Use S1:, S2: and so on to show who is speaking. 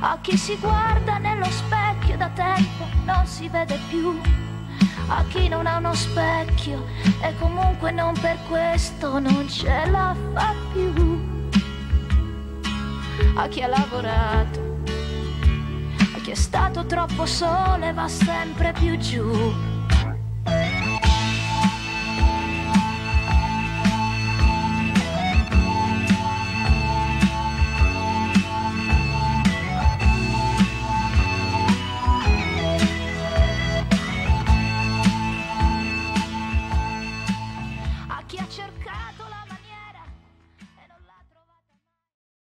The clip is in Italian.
S1: A chi si guarda nello specchio da tempo non si vede più, a chi non ha uno specchio e comunque non per questo non ce la fa più, a chi ha lavorato, a chi è stato troppo sole va sempre più giù.